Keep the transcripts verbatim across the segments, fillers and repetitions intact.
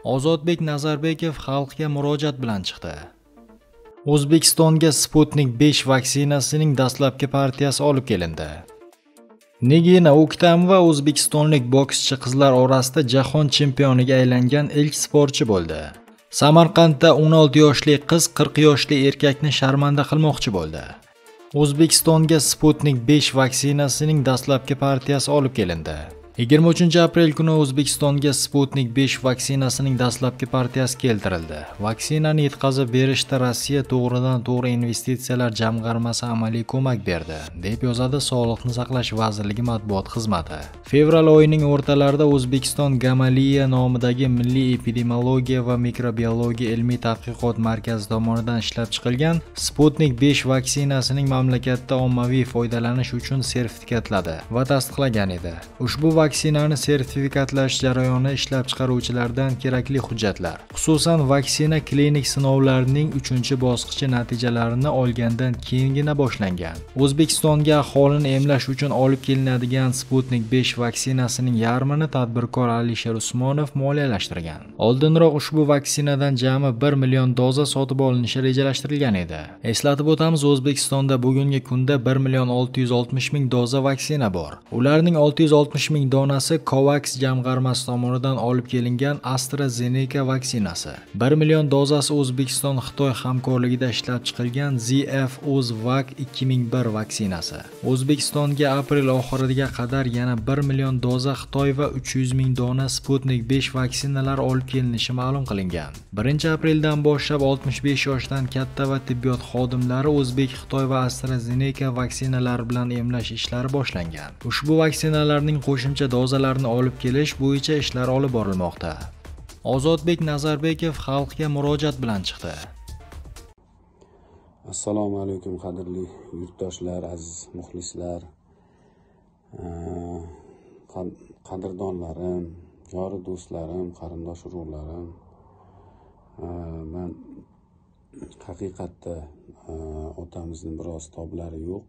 Ozodbek Nazarbekov xalqga murojaat bilan chiqdi. O'zbekistonga Sputnik besh vaksinasining dastlabki partiyasi olib kelindi. Nigina O'ktamova o'zbekistonlik bokschi qizlar orasida jahon chempioniga aylangan ilk sportchi bo'ldi. Samarqandda o'n olti yoshli qiz qirq yoshli erkakni sharmanda qilmoqchi bo'ldi. O'zbekistonga Sputnik besh vaksinasining dastlabki partiyasi olib kelindi. yigirma uchinchi aprel kuni O'zbekistonga Sputnik besh vaksinasining dastlabki partiyasi keltirildi. Vaksinani yetkazib berishda Rossiya to'g'ridan-to'g'ri investitsiyalar jamg'armasi amaliy ko'mak berdi, deb yozadi Sog'liqni saqlash vazirligi matbuot xizmati. Fevral oyining o'rtalarida O'zbekiston Gamaleya nomidagi Milliy epidemiologiya va mikrobiologiya ilmiy tadqiqot markazi tomonidan ishlab chiqilgan Sputnik besh vaksinasining mamlakatda ommaviy foydalanish uchun sertifikatladi va tasdiqlagan edi. Ushbu vaksinani sertifikatlash jarayoni ishlab chiqaruvchilardan kerakli hujjatlar, xususan vaksina klinik sinovlarining uchinchi bosqichi natijalarini olgandan keyingina boshlangan. O'zbekistonga aholini emlash uchun olib kelinadigan Sputnik besh vaksinasining yarmini tadbirkor Alisher Usmonov moliyalashtirgan. Oldinroq ushbu vaksinadan jami bir million doza sotib olinishi rejalashtirilgan edi. Eslatib o'tamiz, O'zbekistonda bugungi kunda bir million olti yuz oltmish ming doza vaksina bor. Ularning olti yuz oltmish ming donasi COVAX jamg'armasi tomonidan olib kelingan AstraZeneca vaksinasi. bir million dozasi O'zbekiston Xitoy hamkorligida ishlab chiqilgan ZF-OzVac ikki ming bir vaksinasi. O'zbekistonga aprel oxiriga qadar yana bir million doza Xitoy va uch yuz ming dona Sputnik besh vaksinalari olib kelinishi ma'lum qilingan. birinchi apreldan boshlab oltmish besh yoshdan katta va tibbiyot xodimlari O'zbek, Xitoy va AstraZeneca vaksinalari bilan emlash ishlari boshlangan. Ushbu vaksinalarning qo'shimcha dozalarni olib kelish bo'yicha ishlar olib borilmoqda. Ozodbek Nazarbekov xalqga murojaat bilan chiqdi. Assalomu alaykum qadrli yurtdoshlar, aziz muxlislar, qadrdonlarim, jori do'stlarim, qarindosh urug'larim. Men haqiqatda otamizning biroz toblari yo'q.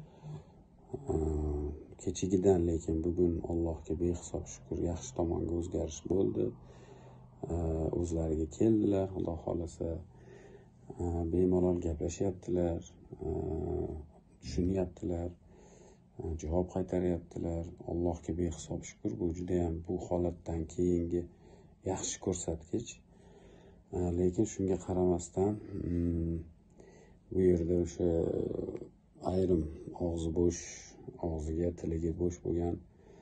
Kechigidan lekin bugun Allohga behisob shukr yaxshi tomonga o'zgarish bo'ldi. O'zlariga keldilar, Xudo xolasa bemalol gaplashyaptilar, tushunyaptilar, javob qaytaryaptilar. Allohga behisob shukr, bu juda ham bu holatdan keyingi yaxshi ko'rsatkich. Lekin shunga qaramasdan bu yerda o'sha ayrim og'zi bo'sh, og'ziga, tiliga bo'sh bo'lgan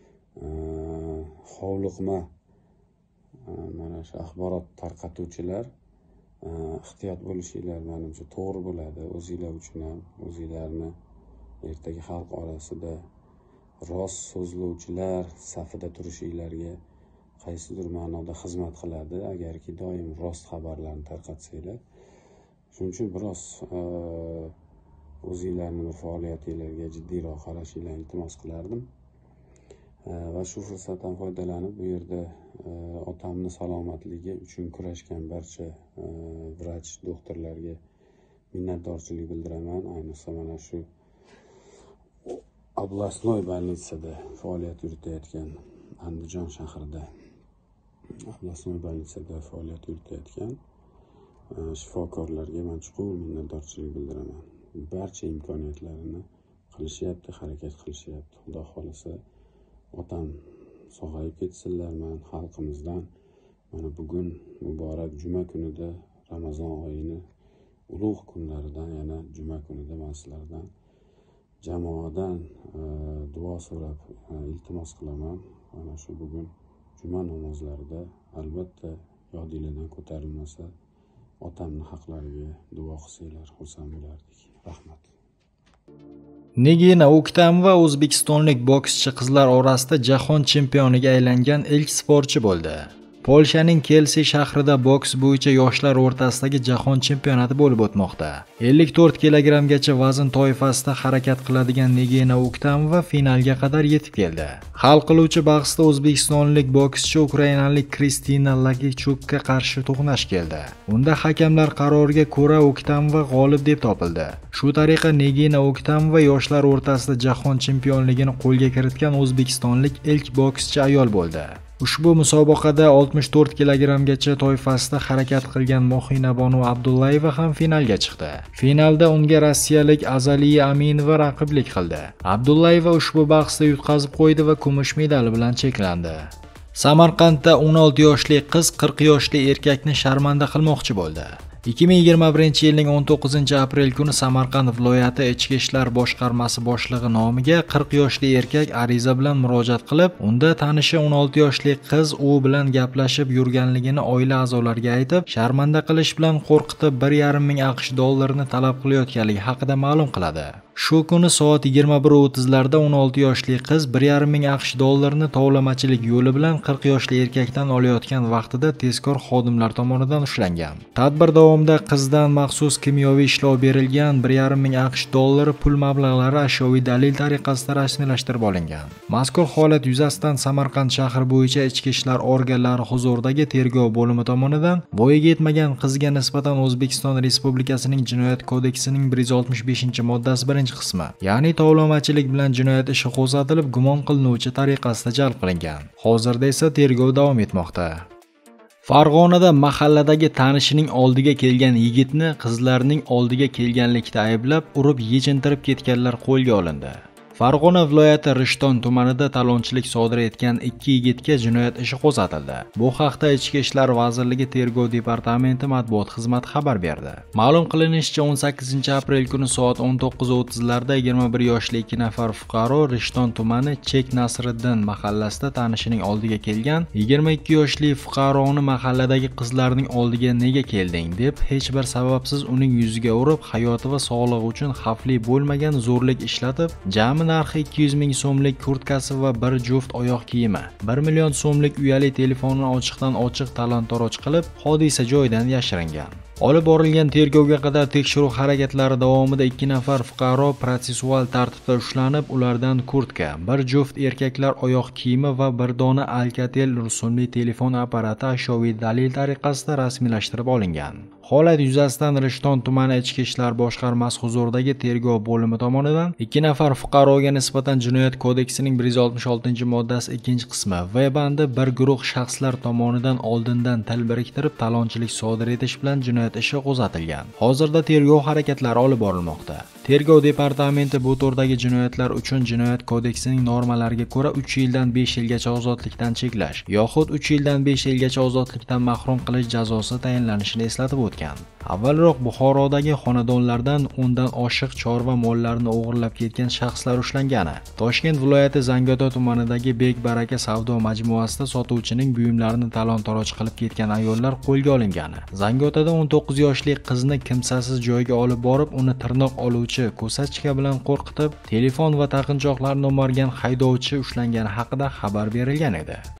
hovliqma mana shu axborot tarqatuvchilar ehtiyot bo'lishinglar menimcha to'g'ri bo'ladi. O'zinglar uchun ham, o'zinglarni ertaga xalq orasida rost so'zlovchilar safida turishinglarga qaysidir ma'noda xizmat qiladi, agarki doim rost xabarlarni tarqatsanglar. Shuning uchun biroz o'zinglarning bir faoliyatinglarga jiddiyroq qarashinglarni iltimos qilardim. Va shu fursatdan foydalanib bu yerda otamni salomatligi uchun kurashgan barcha vrach, doktorlarga minnatdorchilik bildiraman. Ayniqsa mana shu Oblastnoy bolnitsada faoliyat yuritayotgan, Andijon shahrida Oblastnoy bolnitsada faoliyat yuritayotgan shifokorlarga men chuqur minnatdorchilik bildiraman. Barcha imkoniyatlarini qilishyapti, harakat qilishyapti. Xudo xolasa otam sog'ayib ketsinlar. Men xalqimizdan mana bugun muborak juma kunida, Ramazon oyini ulug' kunlaridan, yana juma kunida men sizlardan jamoadan duo so'rab iltimos qilaman. Mana shu bugun juma namozlarida albatta yodinglardan ko'tarilmasa otamni haqlariga duo qilsanglar xursand bo'lardik. Rahmat. Nigina O'ktamova o'zbekistonlik bokschi qizlar orasida jahon chempioniga aylangan ilk sportchi bo'ldi. Polshaning Kelsi shahrida boks bo'yicha yoshlar o'rtasidagi jahon chempionati bo'lib o'tmoqda. ellik to'rt kilogrammgacha vazn toifasida harakat qiladigan Nigina O'ktamova finalga qadar yetib keldi. Hal qiluvchi bahsda o'zbekistonlik bokschi ukrainalik Kristina Lakichukka qarshi to'qnash keldi. Unda hakamlar qaroriga ko'ra O'ktamova g'olib deb topildi. Shu tariqa Nigina O'ktamova yoshlar o'rtasida jahon chempionligini qo'lga kiritgan o'zbekistonlik ilk bokschi ayol bo'ldi. Ushbu musobaqada oltmish to'rt kilogrammgacha toifasida harakat qilgan Mo'minabonu Abdullayeva ham finalga chiqdi. Finalda unga rossiyalik Azaliya Aminova raqiblik qildi. Abdullayeva ushbu bahsda yutqazib qo'ydi va kumush medal bilan cheklandi. Samarqandda o'n olti yoshli qiz qirq yoshli erkakni sharmanda qilmoqchi bo'ldi. ikki ming yigirma birinchi yilning o'n to'qqizinchi aprel kuni Samarqand viloyati Ichki ishlar boshqarmasi boshlig'i nomiga qirq yoshli erkak ariza bilan murojaat qilib, unda tanishi o'n olti yoshli qiz u bilan gaplashib yurganligini oila a'zolariga aytib, sharmanda qilish bilan qo'rqitib bir yarim ming AQSh dollarini talab qilayotganligi haqida ma'lum qiladi. Shu kuni soat yigirma bir o'ttizlarda o'n olti yoshli qiz bir yarim ming AQSh dollarini tovlamachilik yo'li bilan qirq yoshli erkakdan olayotgan vaqtida tezkor xodimlar tomonidan ushlangan. Tadbir davomida qizdan maxsus kimyoviy ishlov berilgan bir yarim ming AQSh dollari pul mablag'lari ashyoviy dalil tariqasida rasmiylashtirib olingan. Mazkur holat yuzasidan Samarqand shahri bo'yicha ichki ishlar organlari huzuridagi tergov bo'limi tomonidan voyaga yetmagan qizga nisbatan O'zbekiston Respublikasining Jinoyat kodeksining bir yuz oltmish beshinchi moddasi birinchi qismi, ya'ni tovlamachilik bilan jinoyat ishi qo'zg'atilib, gumon qilinuvchi tariqasida jalb qilingan. Hozirda esa tergov davom etmoqda. Farg'onada mahalladagi tanishining oldiga kelgan yigitni qizlarning oldiga kelganlikda ayblab, urib yechintirib ketganlar qo'lga olindi. Farg'ona viloyati Rishton tumanida talonchilik sodir etgan ikki yigitga jinoyat ishi qo'zg'atildi. Bu haqda Ichki ishlar vazirligi Tergov departamenti matbuot xizmati xabar berdi. Ma'lum qilinishicha, o'n sakkizinchi aprel kuni soat o'n to'qqiz o'ttizlarda yigirma bir yoshli ikki nafar fuqaro Rishton tumani Chek Nasriddin mahallasida tanishining oldiga kelgan yigirma ikki yoshli fuqaroni mahalladagi qizlarning oldiga nega kelding deb hech bir sababsiz uning yuziga urib, hayoti va sog'lig'i uchun xavfli bo'lmagan zo'rlik ishlatib, jami narxi ikki yuz ming so'mlik kurtkasi va bir juft oyoq kiyimi, bir million so'mlik uyali telefonini ochiqdan ochiq talon-toroj qilib, hodisa joyidan yashiringan. Olib borilgan tergovga qadar tekshiruv harakatlari davomida ikki nafar fuqaro protsessual tartibda ushlanib, ulardan kurtka, bir juft erkaklar oyoq kiyimi va bir dona Alcatel rusumli telefon apparati ashyoviy dalil tariqasida rasmiylashtirib olingan. Holat yuzasidan Rishton tumani Ichki ishlar boshqarmasi huzuridagi tergov bo'limi tomonidan ikki nafar fuqaroga nisbatan Jinoyat kodeksining bir yuz oltmish oltinchi moddasi ikkinchi qismi V bandi bir guruh shaxslar tomonidan oldindan til biriktirib talonchilik sodir etish bilan jinoyat ishi qo'zg'atilgan. Hozirda tergov harakatlari olib borilmoqda. Tergov departamenti bu turdagi jinoyatlar uchun Jinoyat kodeksining normalariga ko'ra uch yildan besh yilgacha ozodlikdan cheklash yoxud uch yildan besh yilgacha ozodlikdan mahrum qilish jazosi tayinlanishini eslatib o'tgan. Avvalroq Buxorodagi xonadonlardan o'ndan oshiq chorva mollarini o'g'irlab ketgan shaxslar ushlangani. Toshkent viloyati Zangiota tumanidagi Bek Baraka savdo majmuasida sotuvchining buyumlarini talon-toroj qilib ketgan ayollar qo'lga olingani. Zangiotada o'n to'qqiz yoshli qizni kimsasiz joyga olib borib, uni tirnoq oluvchi ko'sachka bilan qo'rqitib, telefon va taqinchoqlarni o'margan haydovchi ushlangani haqida xabar berilgan edi.